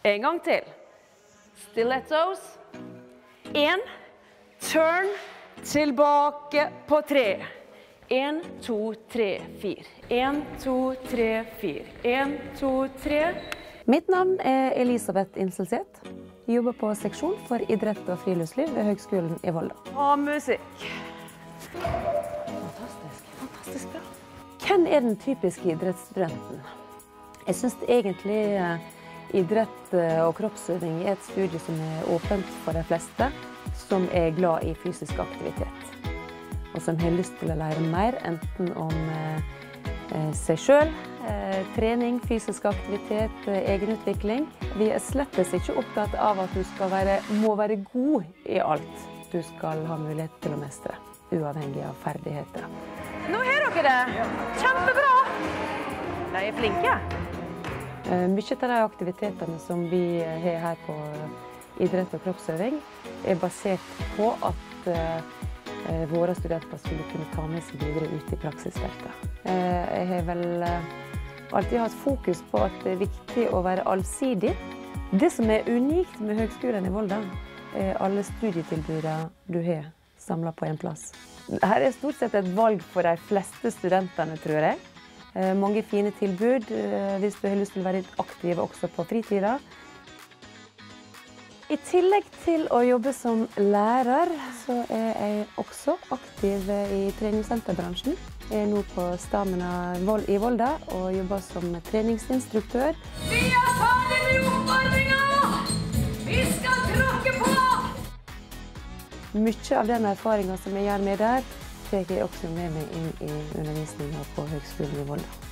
En gang til. Stilettos. 1, turn, tilbake på 3. 1, 2, 3, 4. 1, 2, 3, 4. 1, 2, 3. Mitt navn er Elisabeth Inselseth. Jeg jobber på seksjon for idrett og friluftsliv ved Høgskolen i Volda. Og musikk. Fantastisk bra. Hvem er den typiske idrettsstudenten? Jeg synes egentlig idrett og kroppsøving er et studie som er åpent for de fleste, som er glad i fysisk aktivitet, og som har lyst til å lære mer, enten om seg selv, trening, fysisk aktivitet, egenutvikling. Vi er slettes ikke opptatt av at du må være god i alt. Du skal ha mulighet til å mestre, uavhengig av ferdigheter. Nå har dere det! Kjempebra! De er flinke. Mye av de aktivitetene som vi har her på idrett og kroppsøving er basert på at våre studenter skulle kunne ta med seg videre ut i praksisfeltet. Jeg har vel alltid hatt fokus på at det er viktig å være allsidig. Det som er unikt med Høgskolen i Volda er alle studietilbudene du har samlet på en plass. Her er stort sett et valg for de fleste studentene, tror jeg. Mange fine tilbud hvis du har lyst til å være aktiv også på fritida. I tillegg til å jobbe som lærer, så er jeg også aktiv i treningssenterbransjen. Jeg er nå på Stamina i Volda og jobber som treningsinstruktør. Vi er ferdig med oppvarmingen! Vi skal tråkke på! Mye av den erfaringen som jeg gjør med der, tar jeg også med meg inn i undervisningen på Høgskolen i Volda.